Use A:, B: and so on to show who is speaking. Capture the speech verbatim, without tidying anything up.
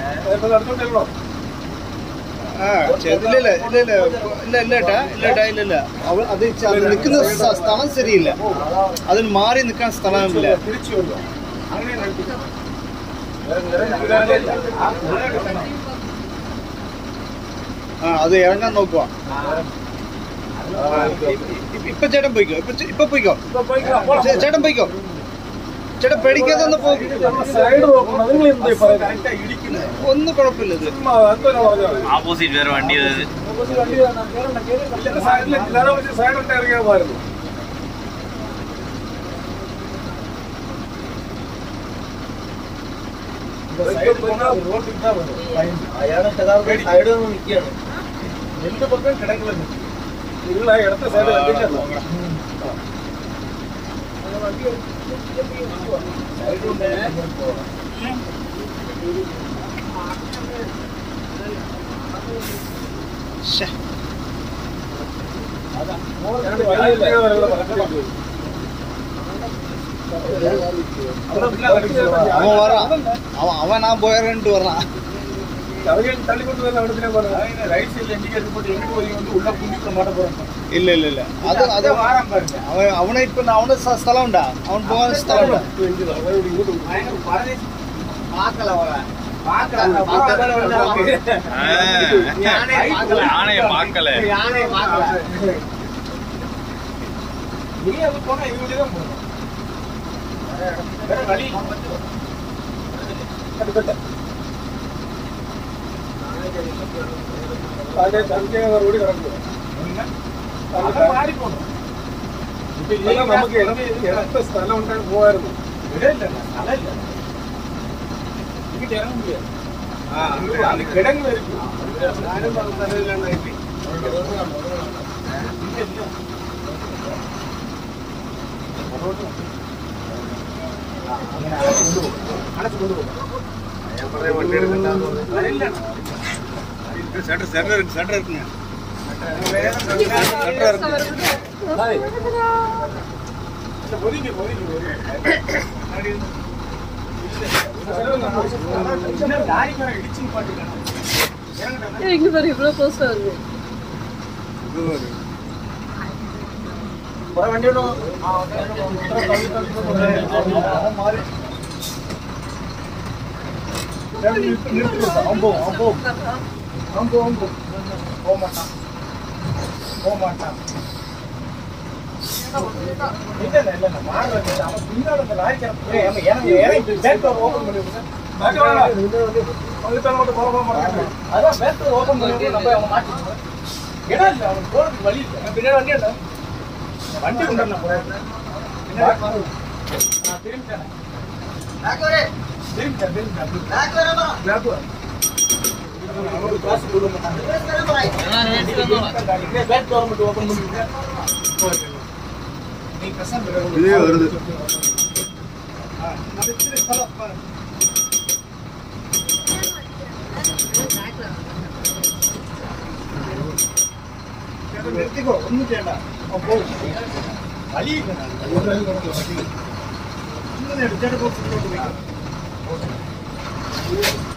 A: ഇല്ല ഇല്ല ഇല്ല ഇല്ല ഇല്ല ഇല്ല ഏട്ടാ ഇല്ല ഏട്ടാ ഇല്ല ഇല്ല അവ അത് നിൽക്കുന്ന സ്ഥലം ശരിയില്ല, അതിന് മാറി നിൽക്കാൻ സ്ഥലമില്ല. ആ അത് ഇറങ്ങാൻ നോക്കുക. ഇപ്പൊ ചേട്ടൻ പോയിക്കോ, ഇപ്പൊ ഇപ്പൊ പോയിക്കോ ചേട്ടൻ പോയിക്കോ, ചേട്ടൻ പേടിക്കാതെ ഒന്ന് പോകും. ഒന്നും കുഴപ്പമില്ല, ഇത്
B: ഓപ്പോസിറ്റ് വേറെ വണ്ടി
C: അയാളെ സൈഡ് ഒന്ന് നിൽക്കുകയാണ്. രണ്ട് പക്കം കിടക്കുന്നത് ഇടത്തെ സൈഡ്
A: அவன் நான் போயிடறேன்ட்டு வர்றான். இல்ல இல்ல இல்ல அது அது அவன் அவனை இப்ப அவன സ്ഥലം ഉണ്ടാ, അവൻ പോകാൻ സ്ഥലം ഉണ്ടാ.
C: റോഡ് കിടക്കുക നമുക്ക് ഇടത്ത സ്ഥലം ഉണ്ടായി പോകായിരുന്നു. കിടങ്ങ്
A: സെന്റർ സെന്റർ സെന്റർ இருக்குங்க.
D: இங்க பாரு இவ்வளவு போஸ்ட் வருது.
C: വണ്ടി ഉണ്ടോ? വണ്ടി ഉണ്ടോ?
A: இதே வருது. നിർത്തിക്കോ, ഒന്നും ചെയ്യണ്ട. വലിയ ഇങ്ങനെ എടുത്തിട്ട് പോയിട്ട്